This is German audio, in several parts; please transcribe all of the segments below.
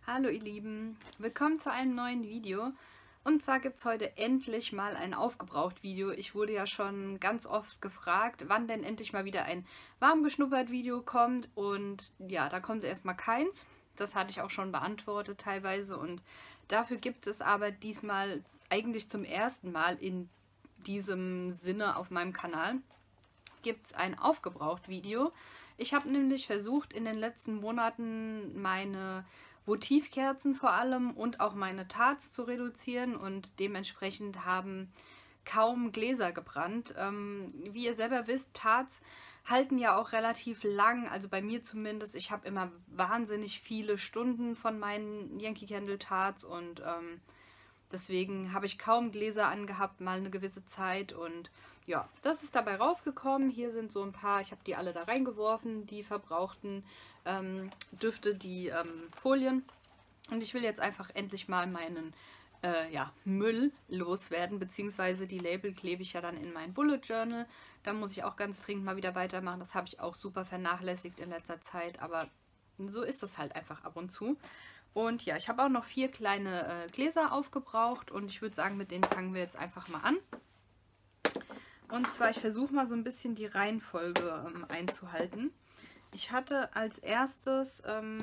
Hallo ihr Lieben, willkommen zu einem neuen Video. Und zwar gibt es heute endlich mal ein Aufgebraucht-Video. Ich wurde ja schon ganz oft gefragt, wann denn endlich mal wieder ein Warmgeschnuppert-Video kommt. Und ja, da kommt erstmal keins. Das hatte ich auch schon beantwortet teilweise. Und dafür gibt es aber diesmal eigentlich zum ersten Mal in diesem Sinne auf meinem Kanal gibt es ein Aufgebraucht-Video. Ich habe nämlich versucht, in den letzten Monaten meine Votivkerzen vor allem und auch meine Tarts zu reduzieren und dementsprechend haben kaum Gläser gebrannt. Wie ihr selber wisst, Tarts halten ja auch relativ lang, also bei mir zumindest. Ich habe immer wahnsinnig viele Stunden von meinen Yankee Candle Tarts und deswegen habe ich kaum Gläser angehabt, mal eine gewisse Zeit und ja, das ist dabei rausgekommen. Hier sind so ein paar, ich habe die alle da reingeworfen, die verbrauchten Düfte, die Folien. Und ich will jetzt einfach endlich mal meinen Müll loswerden, beziehungsweise die Label klebe ich ja dann in mein Bullet Journal. Da muss ich auch ganz dringend mal wieder weitermachen. Das habe ich auch super vernachlässigt in letzter Zeit, aber so ist das halt einfach ab und zu. Und ja, ich habe auch noch 4 kleine Gläser aufgebraucht und ich würde sagen, mit denen fangen wir jetzt einfach mal an. Und zwar, ich versuche mal so ein bisschen die Reihenfolge einzuhalten. Ich hatte als erstes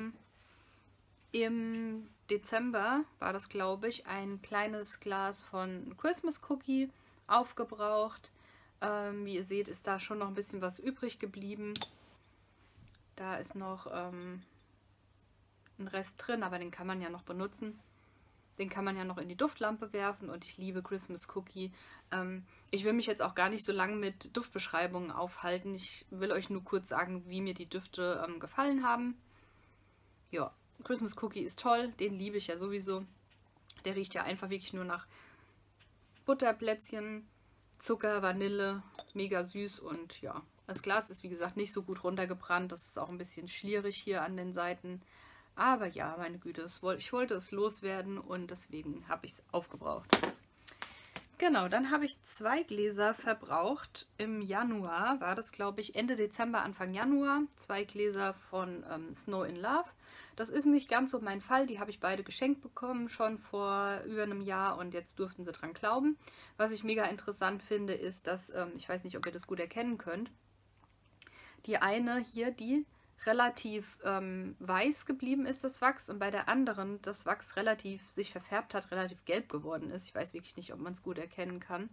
im Dezember, war das glaube ich, ein kleines Glas von Christmas Cookie aufgebraucht. Wie ihr seht, ist da schon noch ein bisschen was übrig geblieben. Da ist noch ein Rest drin, aber den kann man ja noch benutzen. Den kann man ja noch in die Duftlampe werfen und ich liebe Christmas Cookie. Ich will mich jetzt auch gar nicht so lange mit Duftbeschreibungen aufhalten. Ich will euch nur kurz sagen, wie mir die Düfte gefallen haben. Ja, Christmas Cookie ist toll, den liebe ich ja sowieso. Der riecht ja einfach wirklich nur nach Butterplätzchen, Zucker, Vanille, mega süß und ja. Das Glas ist wie gesagt nicht so gut runtergebrannt, das ist auch ein bisschen schlierig hier an den Seiten. Aber ja, meine Güte, ich wollte es loswerden und deswegen habe ich es aufgebraucht. Genau, dann habe ich 2 Gläser verbraucht. Im Januar war das, glaube ich, Ende Dezember, Anfang Januar. 2 Gläser von Snow in Love. Das ist nicht ganz so mein Fall. Die habe ich beide geschenkt bekommen, schon vor über einem Jahr und jetzt durften sie dran glauben. Was ich mega interessant finde, ist, dass, ich weiß nicht, ob ihr das gut erkennen könnt, die eine hier, die relativ weiß geblieben ist, das Wachs, und bei der anderen das Wachs relativ sich verfärbt hat, relativ gelb geworden ist. Ich weiß wirklich nicht, ob man es gut erkennen kann.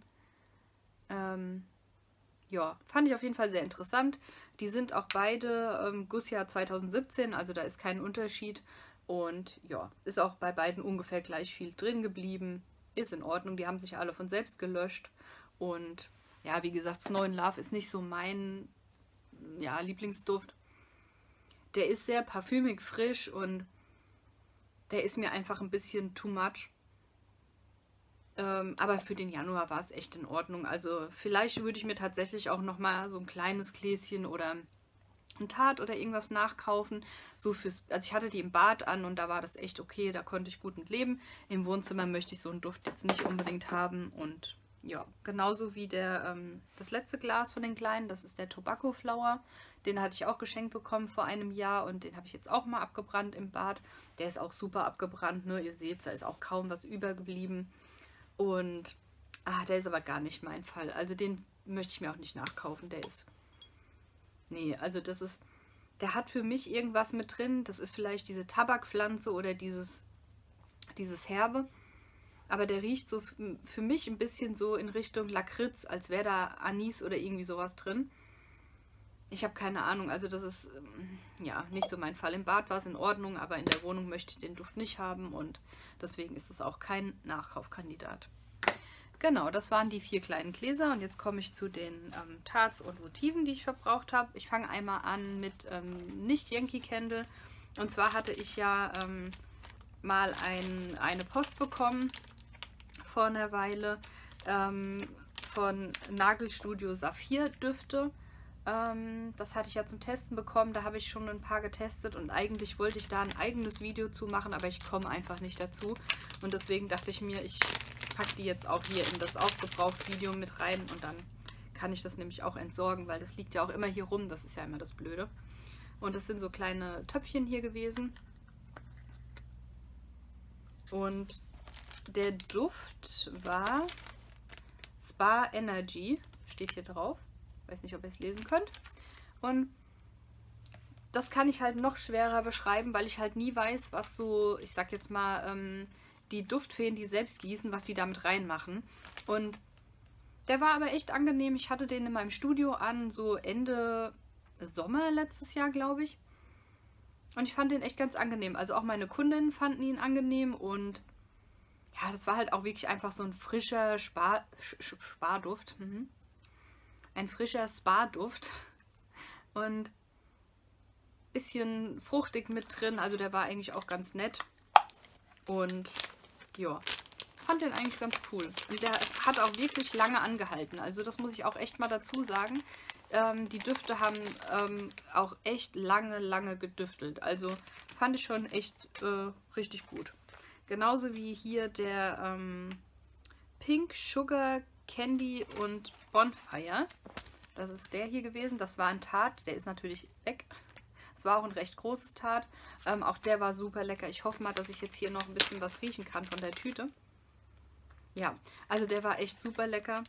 Ja, fand ich auf jeden Fall sehr interessant. Die sind auch beide Gussjahr 2017, also da ist kein Unterschied. Und ja, ist auch bei beiden ungefähr gleich viel drin geblieben. Ist in Ordnung, die haben sich alle von selbst gelöscht. Und ja, wie gesagt, Snow in Love ist nicht so mein Lieblingsduft. Der ist sehr parfümig, frisch und der ist mir einfach ein bisschen too much. Aber für den Januar war es echt in Ordnung. Also vielleicht würde ich mir tatsächlich auch nochmal so ein kleines Gläschen oder ein Tart oder irgendwas nachkaufen. So also ich hatte die im Bad an und da war das echt okay, da konnte ich gut mit leben. Im Wohnzimmer möchte ich so einen Duft jetzt nicht unbedingt haben. Und ja, genauso wie das letzte Glas von den kleinen, das ist der Tobacco Flower. Den hatte ich auch geschenkt bekommen vor einem Jahr und den habe ich jetzt auch mal abgebrannt im Bad. Der ist auch super abgebrannt, ne? Ihr seht, da ist auch kaum was übergeblieben. Und der ist aber gar nicht mein Fall. Also den möchte ich mir auch nicht nachkaufen. Nee, also der hat für mich irgendwas mit drin. Das ist vielleicht diese Tabakpflanze oder dieses Herbe. Aber der riecht so für mich ein bisschen so in Richtung Lakritz, als wäre da Anis oder irgendwie sowas drin. Ich habe keine Ahnung, also das ist ja nicht so mein Fall. Im Bad war es in Ordnung, aber in der Wohnung möchte ich den Duft nicht haben und deswegen ist es auch kein Nachkaufkandidat. Genau, das waren die 4 kleinen Gläser und jetzt komme ich zu den Tarts und Votiven, die ich verbraucht habe. Ich fange einmal an mit nicht Yankee Candle, und zwar hatte ich ja mal eine Post bekommen vor einer Weile von Nagelstudio Saphir Düfte. Das hatte ich ja zum Testen bekommen, da habe ich schon ein paar getestet und eigentlich wollte ich da ein eigenes Video zu machen, aber ich komme einfach nicht dazu und deswegen dachte ich mir, ich packe die jetzt auch hier in das Aufgebraucht-Video mit rein und dann kann ich das nämlich auch entsorgen, weil das liegt ja auch immer hier rum, das ist ja immer das Blöde. Und das sind so kleine Töpfchen hier gewesen. Und der Duft war Spa Energy, steht hier drauf. Weiß nicht, ob ihr es lesen könnt. Und das kann ich halt noch schwerer beschreiben, weil ich halt nie weiß, was so, ich sag jetzt mal, die Duftfeen, die selbst gießen, was die damit reinmachen. Und der war aber echt angenehm. Ich hatte den in meinem Studio an, so Ende Sommer letztes Jahr, glaube ich. Und ich fand den echt ganz angenehm. Also auch meine Kundinnen fanden ihn angenehm. Und ja, das war halt auch wirklich einfach so ein frischer Spa-Duft. Ein frischer Spa-Duft. Und bisschen fruchtig mit drin. Also der war eigentlich auch ganz nett. Und ja, fand den eigentlich ganz cool. Und der hat auch wirklich lange angehalten. Also das muss ich auch echt mal dazu sagen. Die Düfte haben auch echt lange gedüftelt. Also fand ich schon echt richtig gut. Genauso wie hier der Pink Sugar Candy und Bonfire. Das ist der hier gewesen. Das war ein Tart. Der ist natürlich weg. Es war auch ein recht großes Tart. Auch der war super lecker. Ich hoffe mal, dass ich jetzt hier noch ein bisschen was riechen kann von der Tüte. Ja, also der war echt super lecker.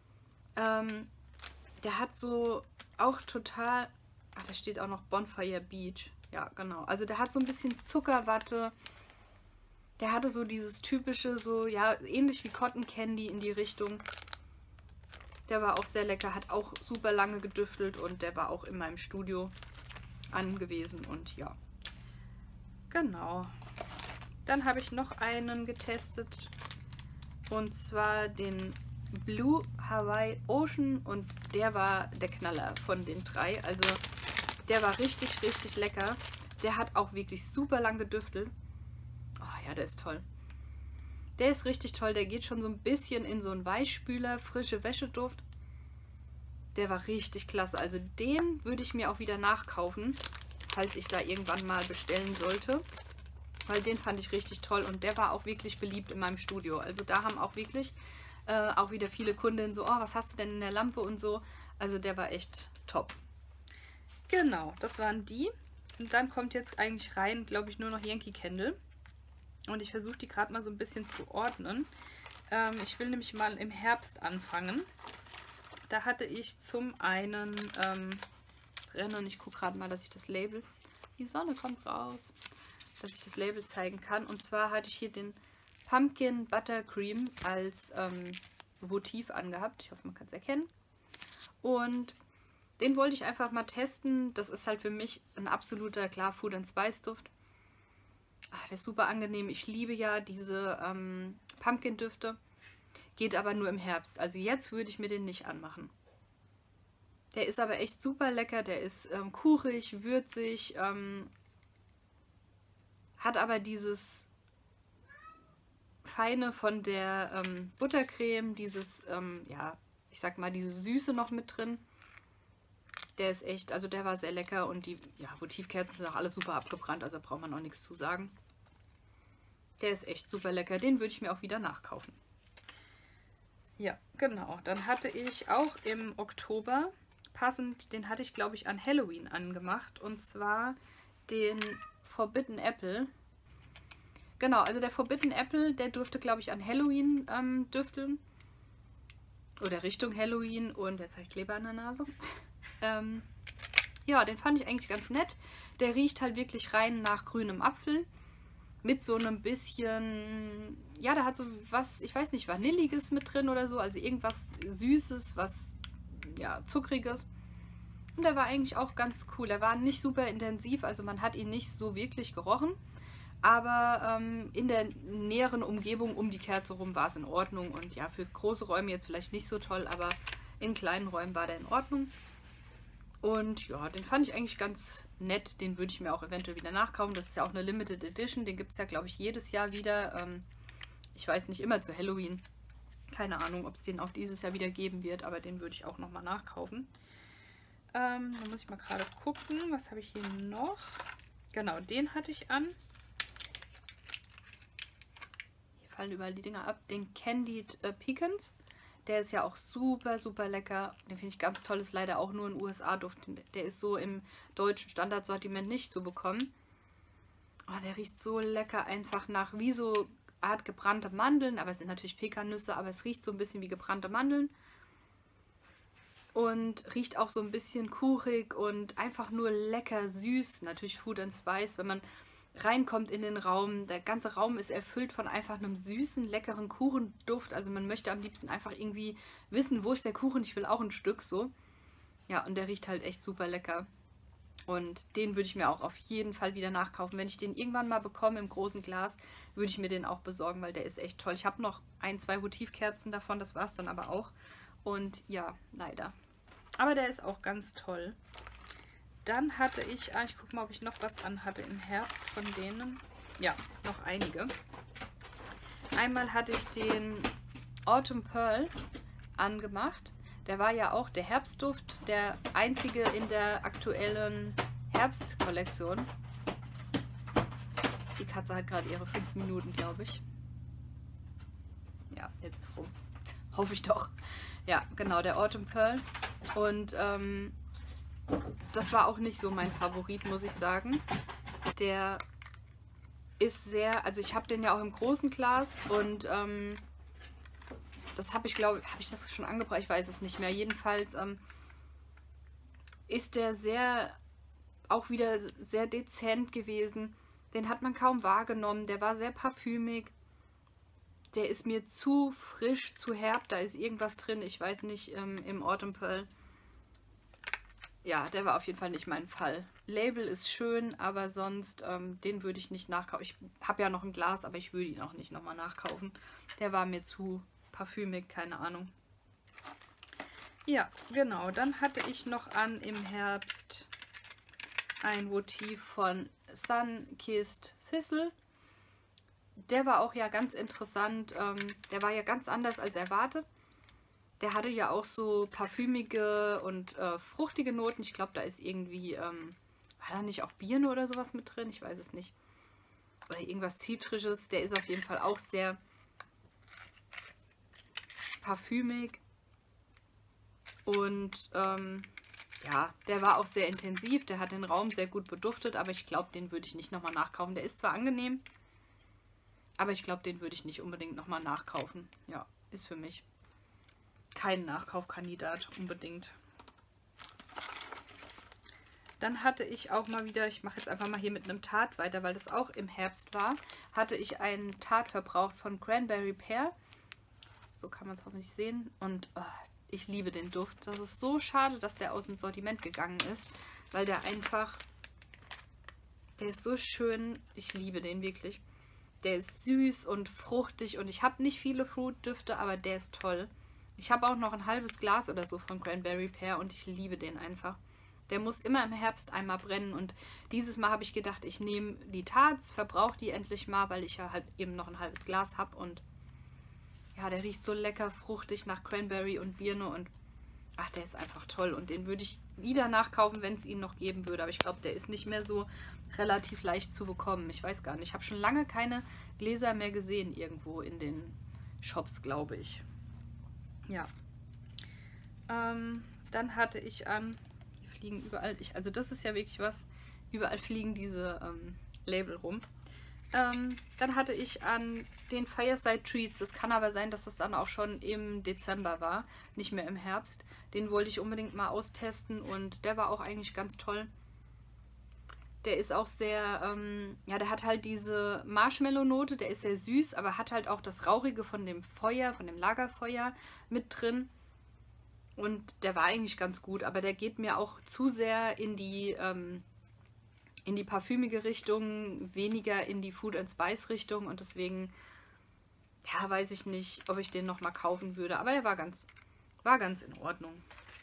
Der hat so auch total... Ach, da steht auch noch Bonfire Beach. Ja, genau. Also der hat so ein bisschen Zuckerwatte. Der hatte so dieses typische, so, ja, ähnlich wie Cotton Candy in die Richtung. Der war auch sehr lecker, hat auch super lange gedüftelt und der war auch in meinem Studio angewiesen und ja. Genau. Dann habe ich noch einen getestet und zwar den Blue Hawaii Ocean und der war der Knaller von den drei. Also der war richtig lecker. Der hat auch wirklich super lang gedüftelt. Oh ja, der ist toll. Der ist richtig toll. Der geht schon so ein bisschen in so einen Weichspüler, frische Wäscheduft. Der war richtig klasse. Also den würde ich mir auch wieder nachkaufen, falls ich da irgendwann mal bestellen sollte. Weil den fand ich richtig toll und der war auch wirklich beliebt in meinem Studio. Also da haben auch wirklich auch wieder viele Kundinnen so, oh, was hast du denn in der Lampe und so. Also der war echt top. Genau, das waren die. Und dann kommt jetzt eigentlich rein, glaube ich, nur noch Yankee Candle. Und ich versuche die gerade mal so ein bisschen zu ordnen. Ich will nämlich mal im Herbst anfangen. Da hatte ich zum einen Brennen. Ich gucke gerade mal, dass ich das Label... Die Sonne kommt raus. Dass ich das Label zeigen kann. Und zwar hatte ich hier den Pumpkin Buttercream als Votiv angehabt. Ich hoffe, man kann es erkennen. Und den wollte ich einfach mal testen. Das ist halt für mich ein absoluter, klar, Food & Spice Duft. Ach, der ist super angenehm. Ich liebe ja diese Pumpkin-Düfte. Geht aber nur im Herbst. Also jetzt würde ich mir den nicht anmachen. Der ist aber echt super lecker. Der ist kuchig, würzig. Hat aber dieses Feine von der Buttercreme. Dieses, ja, ich sag mal, diese Süße noch mit drin. Der ist echt, also der war sehr lecker. Und die Votivkerzen sind auch alles super abgebrannt. Also da braucht man auch nichts zu sagen. Der ist echt super lecker. Den würde ich mir auch wieder nachkaufen. Ja, genau. Dann hatte ich auch im Oktober, passend, den hatte ich, glaube ich, an Halloween angemacht. Und zwar den Forbidden Apple. Genau, also der Forbidden Apple, der durfte, glaube ich, an Halloween düfteln. Oder Richtung Halloween. Und jetzt habe ich Kleber an der Nase. Ja, den fand ich eigentlich ganz nett. Der riecht halt wirklich rein nach grünem Apfel. Mit so einem bisschen, ja, da hat so was, ich weiß nicht, Vanilliges mit drin oder so. Also irgendwas Süßes, was, ja, Zuckriges. Und der war eigentlich auch ganz cool. Der war nicht super intensiv, also man hat ihn nicht so wirklich gerochen. Aber in der näheren Umgebung um die Kerze rum war es in Ordnung. Und ja, für große Räume jetzt vielleicht nicht so toll, aber in kleinen Räumen war der in Ordnung. Und ja, den fand ich eigentlich ganz nett. Den würde ich mir auch eventuell wieder nachkaufen. Das ist ja auch eine Limited Edition. Den gibt es ja, glaube ich, jedes Jahr wieder. Ich weiß nicht, immer zu Halloween. Keine Ahnung, ob es den auch dieses Jahr wieder geben wird. Aber den würde ich auch nochmal nachkaufen. Dann muss ich mal gerade gucken. Was habe ich hier noch? Genau, den hatte ich an. Hier fallen überall die Dinger ab. Den Candied Pecans. Der ist ja auch super lecker. Den finde ich ganz toll. Ist leider auch nur ein USA-Duft. Der ist so im deutschen Standardsortiment nicht zu bekommen. Oh, der riecht so lecker einfach nach wie so Art gebrannte Mandeln, aber es sind natürlich Pekannüsse, aber es riecht so ein bisschen wie gebrannte Mandeln. Und riecht auch so ein bisschen kuchig und einfach nur lecker süß. Natürlich Food and Spice, wenn man reinkommt in den Raum. Der ganze Raum ist erfüllt von einfach einem süßen, leckeren Kuchenduft. Also man möchte am liebsten einfach irgendwie wissen, wo ist der Kuchen? Ich will auch ein Stück so. Ja, und der riecht halt echt super lecker. Und den würde ich mir auch auf jeden Fall wieder nachkaufen. Wenn ich den irgendwann mal bekomme im großen Glas, würde ich mir den auch besorgen, weil der ist echt toll. Ich habe noch 1, 2 Votivkerzen davon, das war es dann aber auch. Und ja, leider. Aber der ist auch ganz toll. Dann hatte ich, ich gucke mal, ob ich noch was anhatte im Herbst von denen. Ja, noch einige. Einmal hatte ich den Autumn Pearl angemacht. Der war ja auch der Herbstduft, der einzige in der aktuellen Herbstkollektion. Die Katze hat gerade ihre 5 Minuten, glaube ich. Ja, jetzt ist rum. Hoffe ich doch. Ja, genau, der Autumn Pearl. Und das war auch nicht so mein Favorit, muss ich sagen. Der ist sehr, also ich habe den ja auch im großen Glas und das habe ich, glaube ich, habe ich das schon angebracht? Ich weiß es nicht mehr. Jedenfalls ist der sehr, auch wieder sehr dezent gewesen. Den hat man kaum wahrgenommen. Der war sehr parfümig. Der ist mir zu frisch, zu herb. Da ist irgendwas drin. Ich weiß nicht, im Autumn Pearl. Ja, der war auf jeden Fall nicht mein Fall. Label ist schön, aber sonst, den würde ich nicht nachkaufen. Ich habe ja noch ein Glas, aber ich würde ihn auch nicht nochmal nachkaufen. Der war mir zu parfümig, keine Ahnung. Ja, genau. Dann hatte ich noch an im Herbst ein Votiv von Sun-Kissed Thistle. Der war auch ja ganz interessant. Der war ja ganz anders als erwartet. Der hatte ja auch so parfümige und fruchtige Noten. Ich glaube, da ist irgendwie, war da nicht auch Birne oder sowas mit drin? Ich weiß es nicht. Oder irgendwas Zitrisches. Der ist auf jeden Fall auch sehr parfümig. Und ja, der war auch sehr intensiv. Der hat den Raum sehr gut beduftet. Aber ich glaube, den würde ich nicht nochmal nachkaufen. Der ist zwar angenehm, aber ich glaube, den würde ich nicht unbedingt nochmal nachkaufen. Ja, ist für mich kein Nachkaufkandidat unbedingt. Dann hatte ich auch mal wieder, ich mache jetzt einfach mal hier mit einem Tart weiter, weil das auch im Herbst war, hatte ich einen Tart verbraucht von Cranberry Pear. So kann man es hoffentlich sehen. Und oh, ich liebe den Duft. Das ist so schade, dass der aus dem Sortiment gegangen ist, weil der einfach, der ist so schön. Ich liebe den wirklich. Der ist süß und fruchtig und ich habe nicht viele Fruitdüfte, aber der ist toll. Ich habe auch noch ein halbes Glas oder so von Cranberry Pear und ich liebe den einfach. Der muss immer im Herbst einmal brennen und dieses Mal habe ich gedacht, ich nehme die Tarts, verbrauche die endlich mal, weil ich ja halt eben noch ein halbes Glas habe und ja, der riecht so lecker fruchtig nach Cranberry und Birne und ach, der ist einfach toll und den würde ich wieder nachkaufen, wenn es ihn noch geben würde, aber ich glaube, der ist nicht mehr so relativ leicht zu bekommen. Ich weiß gar nicht, ich habe schon lange keine Gläser mehr gesehen irgendwo in den Shops, glaube ich. Ja. Dann hatte ich an, die fliegen überall, also das ist ja wirklich was, überall fliegen diese Label rum. Dann hatte ich an den Fireside Treats, es kann aber sein, dass das dann auch schon im Dezember war, nicht mehr im Herbst. Den wollte ich unbedingt mal austesten und der war auch eigentlich ganz toll. Der ist auch sehr, ja, der hat halt diese Marshmallow-Note, der ist sehr süß, aber hat halt auch das Rauchige von dem Feuer, von dem Lagerfeuer mit drin. Und der war eigentlich ganz gut, aber der geht mir auch zu sehr in die parfümige Richtung, weniger in die Food and Spice Richtung und deswegen, ja, weiß ich nicht, ob ich den nochmal kaufen würde, aber der war ganz in Ordnung.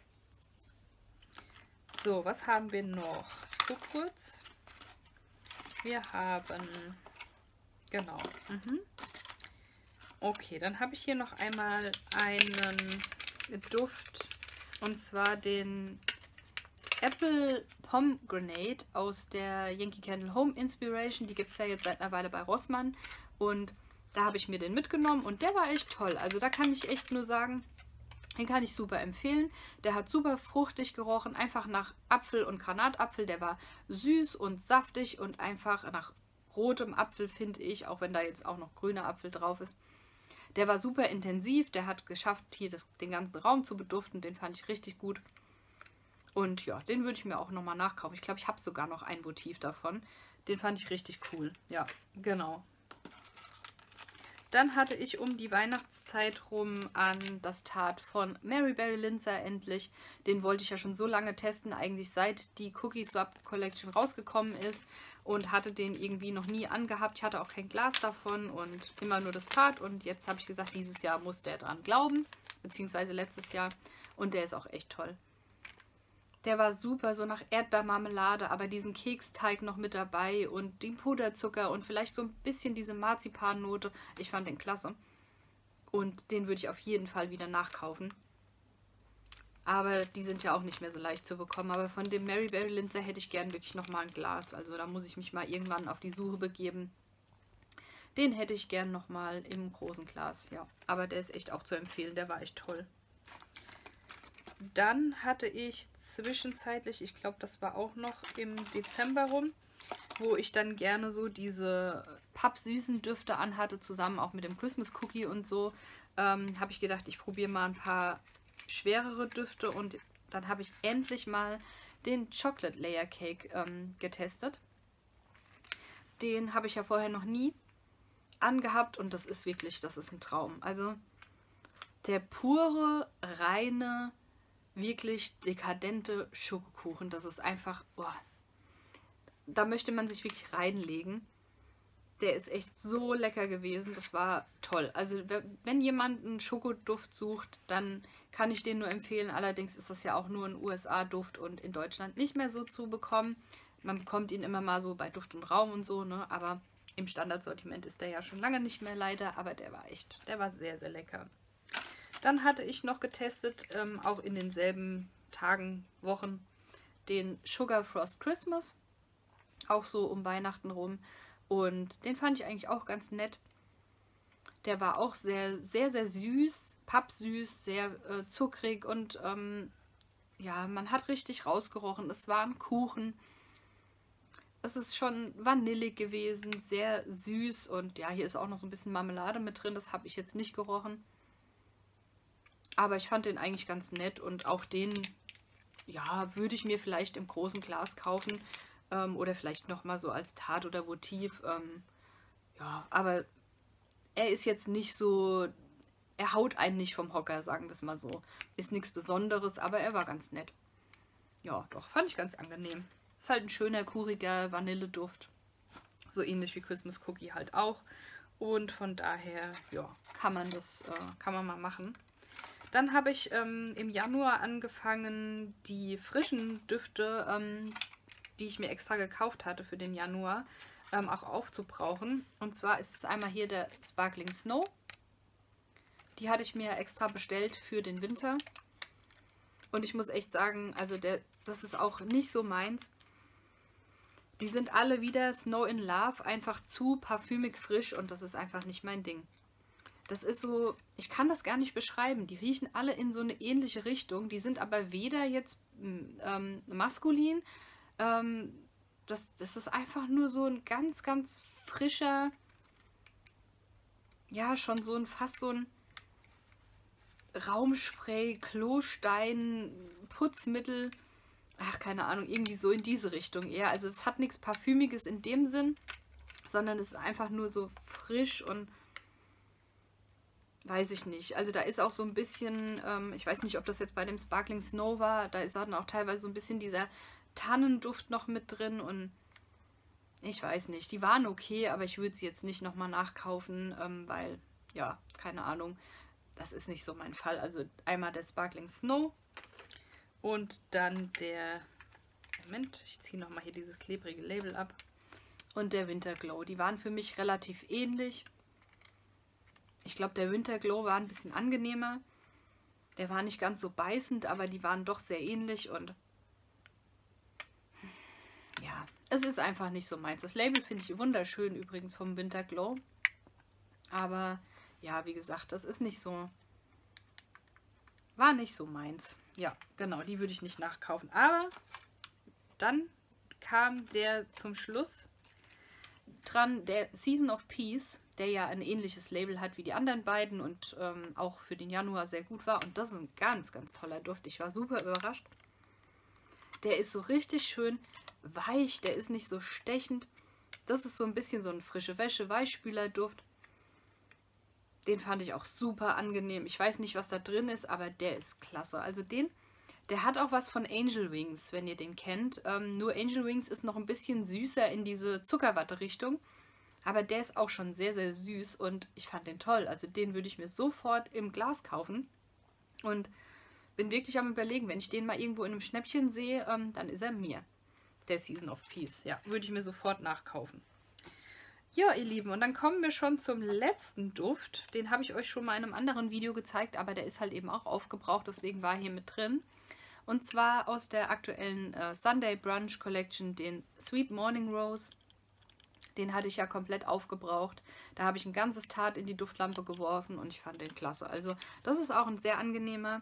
So, was haben wir noch? Ich gucke kurz. Wir haben, genau, okay, dann habe ich hier noch einmal einen Duft und zwar den Apple Pomegranate aus der Yankee Candle Home Inspiration. Die gibt es ja jetzt seit einer Weile bei Rossmann und da habe ich mir den mitgenommen und der war echt toll. Also da kann ich echt nur sagen, den kann ich super empfehlen. Der hat super fruchtig gerochen, einfach nach Apfel und Granatapfel. Der war süß und saftig und einfach nach rotem Apfel, finde ich, auch wenn da jetzt auch noch grüner Apfel drauf ist. Der war super intensiv, der hat geschafft, hier den ganzen Raum zu beduften, den fand ich richtig gut. Und ja, den würde ich mir auch nochmal nachkaufen. Ich glaube, ich habe sogar noch ein Votiv davon. Den fand ich richtig cool. Ja, genau. Dann hatte ich um die Weihnachtszeit rum an das Tart von Mary Berry Linzer endlich. Den wollte ich ja schon so lange testen, eigentlich seit die Cookie Swap Collection rausgekommen ist. Und hatte den irgendwie noch nie angehabt. Ich hatte auch kein Glas davon und immer nur das Tart. Und jetzt habe ich gesagt, dieses Jahr muss der dran glauben. Beziehungsweise letztes Jahr. Und der ist auch echt toll. Der war super, so nach Erdbeermarmelade, aber diesen Keksteig noch mit dabei und den Puderzucker und vielleicht so ein bisschen diese Marzipannote. Ich fand den klasse. Und den würde ich auf jeden Fall wieder nachkaufen. Aber die sind ja auch nicht mehr so leicht zu bekommen. Aber von dem Mary Berry Linzer hätte ich gern wirklich nochmal ein Glas. Also da muss ich mich mal irgendwann auf die Suche begeben. Den hätte ich gern nochmal im großen Glas, ja. Aber der ist echt auch zu empfehlen, der war echt toll. Dann hatte ich zwischenzeitlich, ich glaube, das war auch noch im Dezember rum, wo ich dann gerne so diese pappsüßen Düfte anhatte, zusammen auch mit dem Christmas Cookie und so, habe ich gedacht, ich probiere mal ein paar schwerere Düfte und dann habe ich endlich mal den Chocolate Layer Cake getestet. Den habe ich ja vorher noch nie angehabt und das ist wirklich, das ist ein Traum. Also der pure, reine, wirklich dekadente Schokokuchen. Das ist einfach, boah, da möchte man sich wirklich reinlegen. Der ist echt so lecker gewesen. Das war toll. Also wenn jemand einen Schokoduft sucht, dann kann ich den nur empfehlen. Allerdings ist das ja auch nur ein USA-Duft und in Deutschland nicht mehr so zu bekommen. Man bekommt ihn immer mal so bei Duft und Raum und so, ne? Aber im Standardsortiment ist der ja schon lange nicht mehr leider. Aber der war sehr, sehr lecker. Dann hatte ich noch getestet, auch in denselben Tagen, Wochen, den Sugar Frost Christmas. Auch so um Weihnachten rum. Und den fand ich eigentlich auch ganz nett. Der war auch sehr, sehr, sehr süß, pappsüß, sehr zuckrig und ja, man hat richtig rausgerochen. Es war ein Kuchen. Es ist schon vanillig gewesen, sehr süß und ja, hier ist auch noch so ein bisschen Marmelade mit drin. Das habe ich jetzt nicht gerochen. Aber ich fand den eigentlich ganz nett und auch den, ja, würde ich mir vielleicht im großen Glas kaufen oder vielleicht nochmal so als Tart oder Votiv. Ja, aber er ist jetzt nicht so, er haut einen nicht vom Hocker, sagen wir es mal so. Ist nichts Besonderes, aber er war ganz nett. Ja, doch, fand ich ganz angenehm. Ist halt ein schöner, kuriger Vanilleduft. So ähnlich wie Christmas Cookie halt auch. Und von daher, ja, kann man mal machen. Dann habe ich im Januar angefangen, die frischen Düfte, die ich mir extra gekauft hatte für den Januar, auch aufzubrauchen. Und zwar ist es einmal hier der Sparkling Snow. Die hatte ich mir extra bestellt für den Winter. Und ich muss echt sagen, also das ist auch nicht so meins. Die sind alle wieder Snow in Love, einfach zu parfümig frisch und das ist einfach nicht mein Ding. Das ist so, ich kann das gar nicht beschreiben. Die riechen alle in so eine ähnliche Richtung. Die sind aber weder jetzt maskulin. Das ist einfach nur so ein ganz, ganz frischer, ja, schon so ein fast so ein Raumspray, Klostein, Putzmittel. Ach, keine Ahnung, irgendwie so in diese Richtung eher. Also es hat nichts Parfümiges in dem Sinn, sondern es ist einfach nur so frisch und weiß ich nicht. Also da ist auch so ein bisschen, ich weiß nicht, ob das jetzt bei dem Sparkling Snow war, da ist dann auch teilweise so ein bisschen dieser Tannenduft noch mit drin und ich weiß nicht. Die waren okay, aber ich würde sie jetzt nicht nochmal nachkaufen, weil, ja, keine Ahnung, das ist nicht so mein Fall. Also einmal der Sparkling Snow und dann der, Moment, ich ziehe nochmal hier dieses klebrige Label ab und der Winterglow. Die waren für mich relativ ähnlich. Ich glaube, der Winterglow war ein bisschen angenehmer. Der war nicht ganz so beißend, aber die waren doch sehr ähnlich und ja, es ist einfach nicht so meins. Das Label finde ich wunderschön übrigens vom Winterglow. Aber ja, wie gesagt, das ist nicht so, war nicht so meins. Ja, genau, die würde ich nicht nachkaufen. Aber dann kam der zum Schluss. dran der Season of Peace, der ja ein ähnliches Label hat wie die anderen beiden und auch für den Januar sehr gut war. Und das ist ein ganz, ganz toller Duft. Ich war super überrascht. Der ist so richtig schön weich, der ist nicht so stechend. Das ist so ein bisschen so ein frische Wäsche, Weichspüler-Duft. Den fand ich auch super angenehm. Ich weiß nicht, was da drin ist, aber der ist klasse. Also der hat auch was von Angel Wings, wenn ihr den kennt. Nur Angel Wings ist noch ein bisschen süßer in diese Zuckerwatte-Richtung. Aber der ist auch schon sehr, sehr süß und ich fand den toll. Also den würde ich mir sofort im Glas kaufen. Und bin wirklich am Überlegen, wenn ich den mal irgendwo in einem Schnäppchen sehe, dann ist er mir. Der Season of Peace. Ja, würde ich mir sofort nachkaufen. Ja, ihr Lieben, und dann kommen wir schon zum letzten Duft. Den habe ich euch schon mal in einem anderen Video gezeigt, aber der ist halt eben auch aufgebraucht, deswegen war er hier mit drin. Und zwar aus der aktuellen Sunday Brunch Collection, den Sweet Morning Rose. Den hatte ich ja komplett aufgebraucht. Da habe ich ein ganzes Tart in die Duftlampe geworfen und ich fand den klasse. Also das ist auch ein sehr angenehmer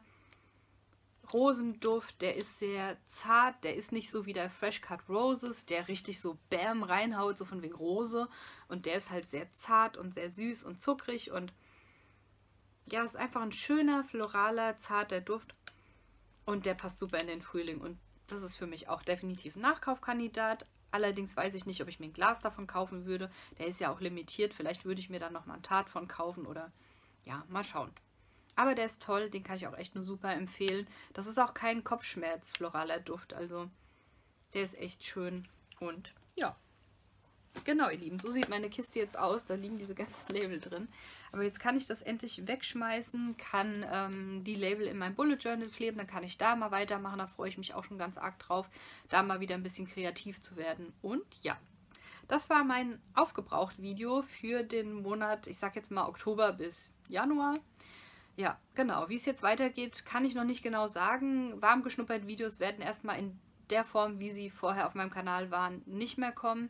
Rosenduft, der ist sehr zart, der ist nicht so wie der Fresh Cut Roses, der richtig so bam reinhaut, so von wegen Rose. Und der ist halt sehr zart und sehr süß und zuckrig und ja, ist einfach ein schöner, floraler, zarter Duft. Und der passt super in den Frühling und das ist für mich auch definitiv ein Nachkaufkandidat. Allerdings weiß ich nicht, ob ich mir ein Glas davon kaufen würde. Der ist ja auch limitiert, vielleicht würde ich mir dann nochmal ein Tart von kaufen oder ja, mal schauen. Aber der ist toll, den kann ich auch echt nur super empfehlen. Das ist auch kein Kopfschmerz-floraler Duft, also der ist echt schön. Und ja, genau ihr Lieben, so sieht meine Kiste jetzt aus. Da liegen diese ganzen Label drin. Aber jetzt kann ich das endlich wegschmeißen, kann die Label in mein Bullet Journal kleben, dann kann ich da mal weitermachen. Da freue ich mich auch schon ganz arg drauf, da mal wieder ein bisschen kreativ zu werden. Und ja, das war mein Aufgebraucht-Video für den Monat, ich sag jetzt mal Oktober bis Januar. Ja, genau. Wie es jetzt weitergeht, kann ich noch nicht genau sagen. Warm geschnuppert Videos werden erstmal in der Form, wie sie vorher auf meinem Kanal waren, nicht mehr kommen.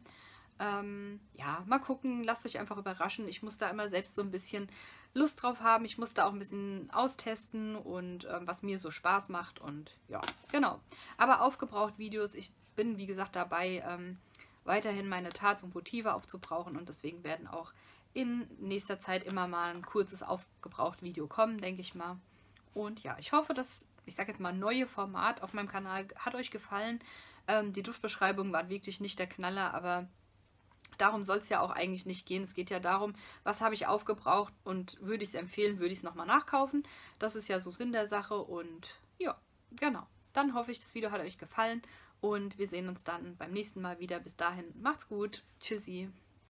Ja, mal gucken. Lasst euch einfach überraschen. Ich muss da immer selbst so ein bisschen Lust drauf haben. Ich muss da auch ein bisschen austesten und was mir so Spaß macht. Und ja, genau. Aber aufgebraucht Videos, ich bin wie gesagt dabei, weiterhin meine Tarts und Motive aufzubrauchen und deswegen werden auch in nächster Zeit immer mal ein kurzes Aufgebraucht-Video kommen, denke ich mal. Und ja, ich hoffe, das, ich sage jetzt mal, neue Format auf meinem Kanal hat euch gefallen. Die Duftbeschreibungen waren wirklich nicht der Knaller, aber darum soll es ja auch eigentlich nicht gehen. Es geht ja darum, was habe ich aufgebraucht und würde ich es empfehlen, würde ich es nochmal nachkaufen. Das ist ja so Sinn der Sache und ja, genau. Dann hoffe ich, das Video hat euch gefallen und wir sehen uns dann beim nächsten Mal wieder. Bis dahin, macht's gut. Tschüssi.